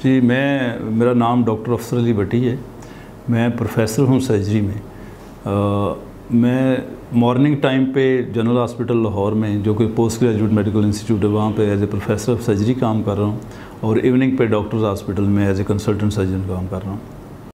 जी मेरा नाम डॉक्टर अफसर अली भट्टी है। मैं प्रोफेसर हूँ सर्जरी में। मैं मॉर्निंग टाइम पे जनरल हॉस्पिटल लाहौर में, जो कि पोस्ट ग्रेजुएट मेडिकल इंस्टीट्यूट है, वहाँ पे as a professor of surgery काम कर रहा हूँ और इवनिंग पे डॉक्टर्स हॉस्पिटल में एज ए कंसल्टेंट सर्जन काम कर रहा हूँ।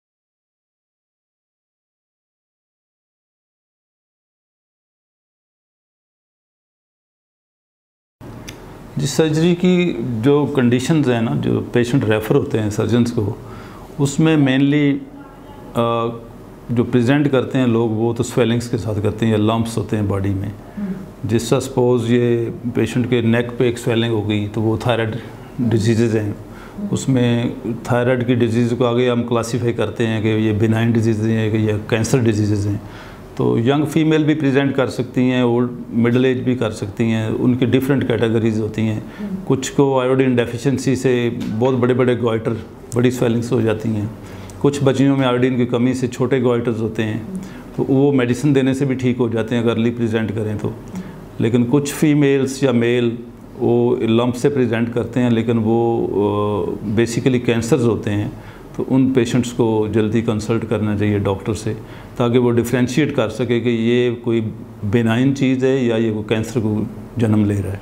जिस सर्जरी की जो कंडीशंस हैं ना, जो पेशेंट रेफ़र होते हैं सर्जन्स को, उसमें मेनली जो प्रेजेंट करते हैं लोग, वो तो स्वेलिंग्स के साथ करते हैं या लम्प्स होते हैं बॉडी में। जिसका सपोज़ ये पेशेंट के नेक पे एक स्वेलिंग हो गई तो वो थायराइड डिजीज़ हैं। उसमें थायराइड की डिजीज़ को आगे हम क्लासीफाई करते हैं कि ये बिनाइन डिजीज़ हैं कि ये कैंसर डिजीज़ हैं। तो यंग फीमेल भी प्रेजेंट कर सकती हैं, ओल्ड मिडिल एज भी कर सकती हैं, उनकी डिफरेंट कैटेगरीज होती हैं। कुछ को आयोडीन डेफिशिएंसी से बहुत बड़े बड़े गॉइटर, बड़ी स्वेलिंग्स हो जाती हैं। कुछ बच्चियों में आयोडीन की कमी से छोटे गॉइटर्स होते हैं, तो वो मेडिसिन देने से भी ठीक हो जाते हैं अगर अर्ली प्रेजेंट करें तो। लेकिन कुछ फीमेल्स या मेल वो लंप से प्रेजेंट करते हैं, लेकिन वो बेसिकली कैंसर्स होते हैं। तो उन पेशेंट्स को जल्दी कंसल्ट करना चाहिए डॉक्टर से, ताकि वो डिफ्रेंशिएट कर सके कि ये कोई बेनाइन चीज़ है या ये कोई कैंसर को जन्म ले रहा है।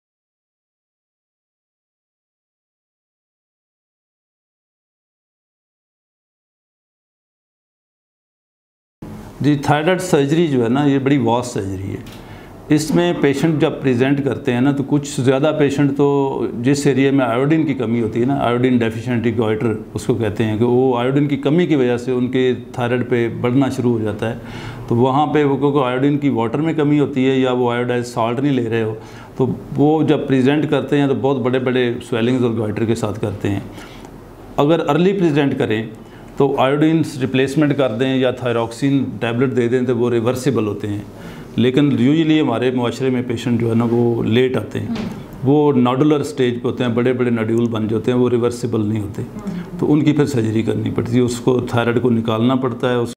जी, थायराइड सर्जरी जो है ना, ये बड़ी वास्ट सर्जरी है। इसमें पेशेंट जब प्रेजेंट करते हैं ना, तो कुछ ज़्यादा पेशेंट तो जिस एरिया में आयोडीन की कमी होती है ना, आयोडीन डेफिशिएंट गॉइटर उसको कहते हैं, कि वो आयोडीन की कमी की वजह से उनके थायराइड पे बढ़ना शुरू हो जाता है। तो वहाँ पे वो, क्योंकि आयोडीन की वाटर में कमी होती है या वो आयोडाइज साल्ट नहीं ले रहे हो, तो वो जब प्रेजेंट करते हैं तो बहुत बड़े बड़े स्वेलिंग्स और गॉइटर के साथ करते हैं। अगर अर्ली प्रेजेंट करें तो आयोडीन रिप्लेसमेंट कर दें या थायरॉक्सिन टैबलेट दे दें तो वो रिवर्सिबल होते हैं। लेकिन यूजुअली हमारे मुआशरे में पेशेंट जो है ना, वो लेट आते हैं, वो नोडुलर स्टेज पे होते हैं, बड़े बड़े नोड्यूल बन जाते हैं, वो रिवर्सिबल नहीं होते, तो उनकी फिर सर्जरी करनी पड़ती है, उसको थायराइड को निकालना पड़ता है।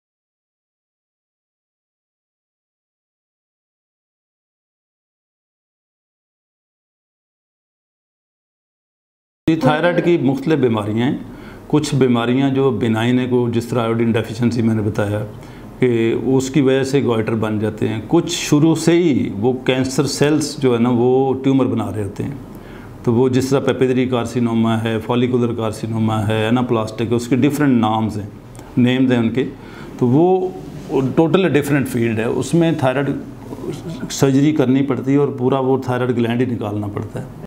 थायराइड की मुख्तलिफ बीमारियाँ हैं। कुछ बीमारियाँ जो बिनाइन है, को जिस तरह आयोडीन डेफिशिएंसी मैंने बताया कि उसकी वजह से गॉइटर बन जाते हैं। कुछ शुरू से ही वो कैंसर सेल्स जो है ना, वो ट्यूमर बना रहे होते हैं। तो वो जिस तरह पेपिलरी कार्सिनोमा है, फॉलिकुलर कार्सिनोमा है, एनाप्लास्टिक है, उसके डिफरेंट नेम्स हैं उनके। तो वो टोटली डिफरेंट फील्ड है, उसमें थायराइड सर्जरी करनी पड़ती है और पूरा वो थायराइड ग्लैंड ही निकालना पड़ता है।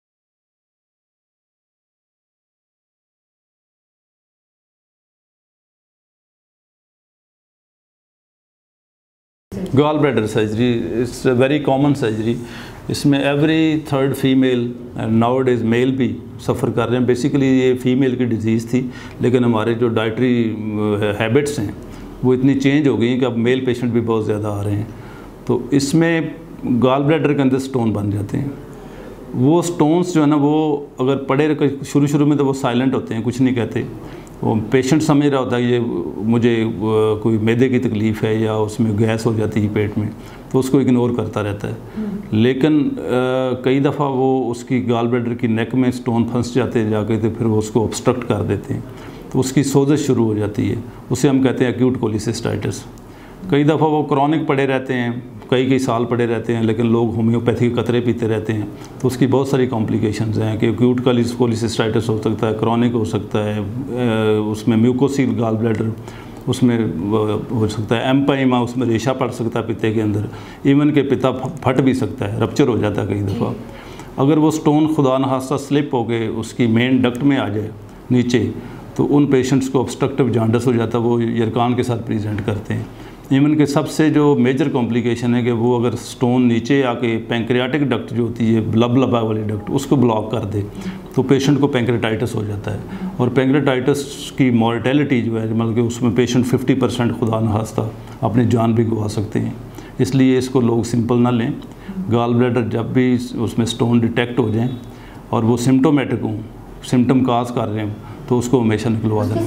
Gall bladder surgery is a very common surgery. इसमें every third female and nowadays male भी सफ़र कर रहे हैं। बेसिकली ये फीमेल की डिज़ीज़ थी, लेकिन हमारे जो डाइटरी हैबिट्स हैं वो इतनी चेंज हो गई कि अब मेल पेशेंट भी बहुत ज़्यादा आ रहे हैं। तो इसमें गॉल ब्लैडर के अंदर स्टोन बन जाते हैं। वो स्टोन्स जो है ना, वो अगर पड़े शुरू में तो वो साइलेंट होते हैं, कुछ नहीं कहते। वो पेशेंट समझ रहा होता है ये मुझे कोई मैदे की तकलीफ़ है या उसमें गैस हो जाती है पेट में, तो उसको इग्नोर करता रहता है। लेकिन कई दफ़ा वो उसकी गॉल ब्लैडर की नेक में स्टोन फंस जाते हैं जाके, तो फिर वो उसको ऑब्स्ट्रक्ट कर देते हैं, तो उसकी सोजिश शुरू हो जाती है। उसे हम कहते हैं एक्यूट कोलिसिस्टाइटिस। कई दफ़ा वो क्रॉनिक पड़े रहते हैं, कई साल पड़े रहते हैं, लेकिन लोग होम्योपैथी के कतरे पीते रहते हैं, तो उसकी बहुत सारी कॉम्प्लिकेशंस हैं कि एक्यूट कोलिसिस्टाइटिस हो सकता है, क्रॉनिक हो सकता है, उसमें म्यूकोसिल गॉल ब्लैडर उसमें हो सकता है, एम्पाइमा उसमें रेशा पड़ सकता है पित्ते के अंदर, इवन के पिता फट भी सकता है, रप्चर हो जाता है कई दफ़ा। अगर वो स्टोन खुदा न खास्ता स्लिप हो गए उसकी मेन डक्ट में आ जाए नीचे, तो उन पेशेंट्स को ऑब्स्ट्रक्टिव जॉन्डिस हो जाता है, वो यरकान के साथ प्रेजेंट करते हैं। इवन के सबसे जो मेजर कॉम्प्लिकेशन है कि वो अगर स्टोन नीचे आके पैंक्रियाटिक डक्ट जो होती है, लबा वाली डक्ट, उसको ब्लॉक कर दे, तो पेशेंट को पैंक्रेटाइटिस हो जाता है। और पैंक्रेटाइटिस की मॉर्टेलिटी जो है, मतलब कि उसमें पेशेंट 50% खुदा न खास्ता अपनी जान भी गंवा सकते हैं। इसलिए इसको लोग सिंपल ना लें। गॉल ब्लैडर जब भी उसमें स्टोन डिटेक्ट हो जाएँ और वो सिम्टोमेटिक हों, सिम्टम काज कर रहे हों, तो उसको हमेशा निकलवा दें।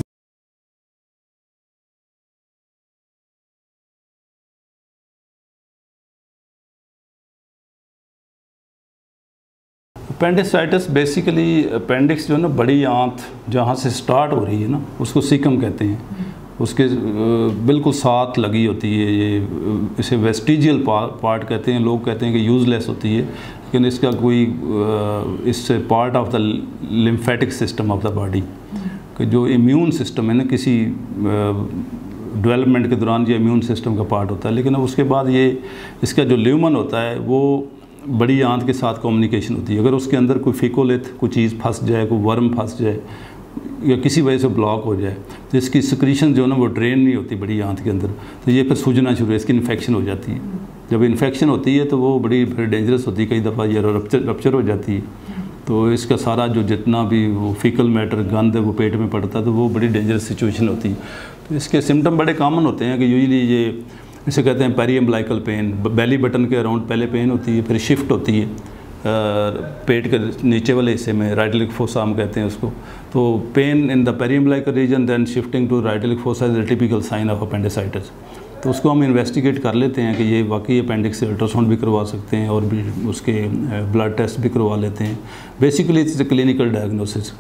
अपेंडिसाइटिस बेसिकली अपेंडिक्स जो है ना, बड़ी आंत जहाँ से स्टार्ट हो रही है ना, उसको सीकम कहते हैं। उसके बिल्कुल साथ लगी होती है, ये इसे वेस्टिजियल पार्ट कहते हैं। लोग कहते हैं कि यूज़लेस होती है, लेकिन इसका कोई इससे part of the lymphatic system of the body, कि जो इम्यून सिस्टम है ना, किसी डेवलपमेंट के दौरान ये इम्यून सिस्टम का पार्ट होता है। लेकिन उसके बाद ये इसका जो ल्यूमन होता है वो बड़ी आंत के साथ कम्युनिकेशन होती है। अगर उसके अंदर कोई फिकोलिथ, कोई चीज़ फंस जाए, कोई वर्म फंस जाए या किसी वजह से ब्लॉक हो जाए, तो इसकी सिक्रीशन जो है ना वो ड्रेन नहीं होती बड़ी आंत के अंदर, तो ये फिर सूजना शुरू है, इसकी इन्फेक्शन हो जाती है। जब इन्फेक्शन होती है तो वो बड़ी फिर डेंजरस होती है, कई दफ़ा ये रप्चर हो जाती है। तो इसका सारा जो जितना भी वो फीकल मैटर गंद है वो पेट में पड़ता है, तो वो बड़ी डेंजरस सिचुएशन होती है। तो इसके सिम्टम बड़े कॉमन होते हैं कि यूजुअली ये इसे कहते हैं पेरिएम्बलाइकल पेन, बेली बटन के अराउंड पहले पेन होती है, फिर शिफ्ट होती है पेट के नीचे वाले हिस्से में, राइट इलिक फोसा हम कहते हैं उसको। तो pain in the periumbilical region then shifting to right iliac fossa is the typical sign of appendicitis. तो उसको हम इन्वेस्टिगेट कर लेते हैं कि ये वाकई अपेंडिक्स से अल्ट्रासाउंड भी करवा सकते हैं और भी उसके ब्लड टेस्ट भी करवा लेते हैं। Basically it's a clinical diagnosis.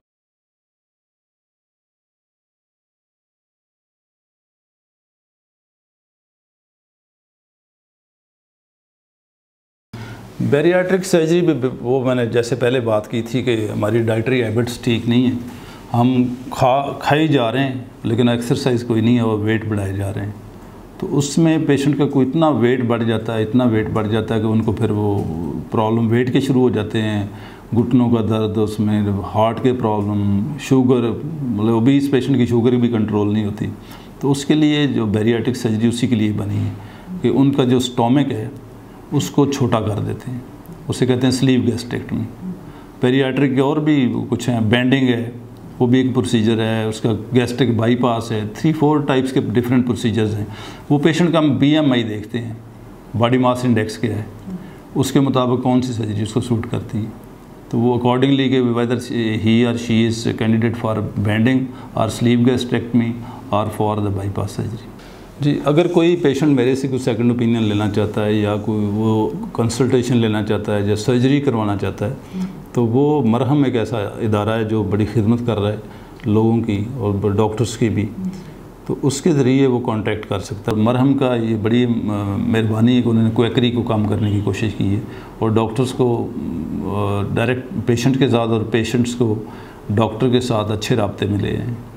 Bariatric surgery भी वो मैंने जैसे पहले बात की थी कि हमारी डाइटरी हैबिट्स ठीक नहीं है, हम खाई जा रहे हैं लेकिन एक्सरसाइज कोई नहीं है और वेट बढ़ाए जा रहे हैं। तो उसमें पेशेंट का कोई इतना वेट बढ़ जाता है, इतना वेट बढ़ जाता है कि उनको फिर वो प्रॉब्लम वेट के शुरू हो जाते हैं, घुटनों का दर्द, उसमें हार्ट के प्रॉब्लम, शुगर, मतलब ओबीस पेशेंट की शुगर भी कंट्रोल नहीं होती। तो उसके लिए जो बैरियाट्रिक सर्जरी उसी के लिए बनी है कि उनका जो स्टोमक है उसको छोटा कर देते हैं, उसे कहते हैं स्लीव गैस्ट्रेक्टमी। पेरियाट्रिक के और भी कुछ हैं, बेंडिंग है, वो भी एक प्रोसीजर है, उसका गैस्ट्रिक बाईपास है, 3-4 टाइप्स के डिफरेंट प्रोसीजर्स हैं। वो पेशेंट का हम BMI देखते हैं, बॉडी मास इंडेक्स क्या है, उसके मुताबिक कौन सी सर्जरी उसको सूट करती है। तो वो अकॉर्डिंगली कि वेदर ही और she is candidate for banding और स्लीव गैस्ट्रेक्टमी और फॉर द बाईपास सर्जरी। जी, अगर कोई पेशेंट मेरे से कुछ सेकंड ओपिनियन लेना चाहता है या कोई वो कंसल्टेशन लेना चाहता है या सर्जरी करवाना चाहता है, तो वो मरहम एक ऐसा इदारा है जो बड़ी खिदमत कर रहा है लोगों की और डॉक्टर्स की भी, तो उसके ज़रिए वो कांटेक्ट कर सकता है। मरहम का ये बड़ी मेहरबानी है कि उन्होंने क्वैकरी को काम करने की कोशिश की है और डॉक्टर्स को डायरेक्ट पेशेंट के साथ और पेशेंट्स को डॉक्टर के साथ अच्छे राब्ते में ले आए हैं।